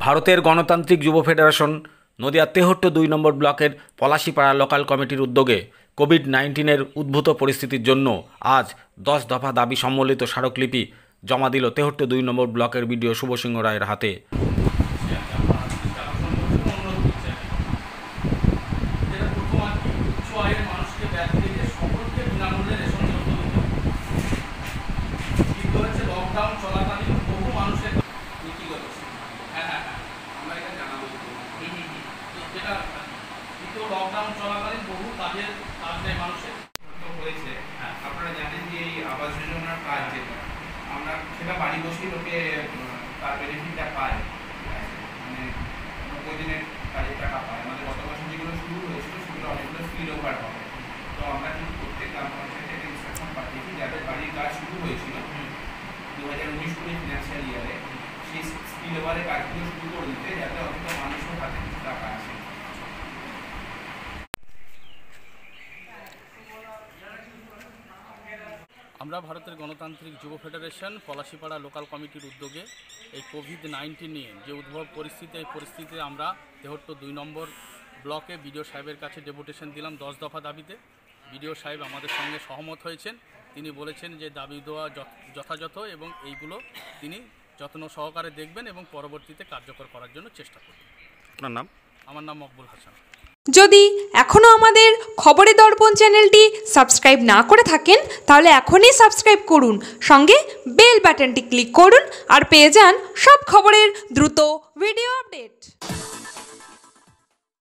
ভারতের গণতান্ত্রিক যুব ফেডারেশন নদিয়ার তেহট্ট ২ নম্বর ব্লকের পলাশীপাড়া লোকাল কমিটির উদ্যোগে কোভিড-19-এর উদ্ভূত পরিস্থিতির জন্য আজ 10 দফা দাবি সম্বলিত স্মারকলিপি জমা দিল তেহট্ট ২ নম্বর ব্লকের বিডিও শুভ সিংহ রায়ের হাতে। লকডাউন চলাকালীন বহু কাজের কাজ নেই মানুষের হয়েছে। আপনারা জানেন যে এই আবাস যোজনার কাজ যেটা আমরা সেটা বাড়ি বসেই লোকে তার বেনিফিটটা পায়, মানে 90 দিনের কাজের টাকা পায়। আমাদের গত বছর যেগুলো শুরু হয়েছিল সেগুলো অনেকগুলো স্পিল ওভার হবে। তো আমরা কিন্তু প্রত্যেক গ্রাম পঞ্চায়েতে ইনস্ট্রাকশন পাঠিয়েছি যাদের বাড়ির কাজ শুরু হয়েছিল 2019-20 ফিনান্সিয়াল ইয়ারে সেই স্পিল ওভারের কাজগুলো শুরু করে দিতে, যাতে অন্তত মানুষের হাতে কিছু টাকা আসে। আমরা ভারতের গণতান্ত্রিক যুব ফেডারেশন পলাশীপাড়া লোকাল কমিটির উদ্যোগে এই কোভিড-19 নিয়ে যে উদ্ভব পরিস্থিতি, এই পরিস্থিতিতে আমরা তেহট্ট ২ নম্বর ব্লকে বিডিও সাহেবের কাছে ডেপুটেশন দিলাম 10 দফা দাবিতে। বিডিও সাহেব আমাদের সঙ্গে সহমত হয়েছেন। তিনি বলেছেন যে দাবি দেওয়া যথাযথ এবং এইগুলো তিনি যত্ন সহকারে দেখবেন এবং পরবর্তীতে কার্যকর করার জন্য চেষ্টা করবেন। আপনার নাম? আমার নাম মকবুল হাসান। যদি এখনও আমাদের খবরের দর্পণ চ্যানেলটি সাবস্ক্রাইব না করে থাকেন তাহলে এখনই সাবস্ক্রাইব করুন, সঙ্গে বেল বাটনটি ক্লিক করুন আর পেয়ে যান সব খবরের দ্রুত ভিডিও আপডেট।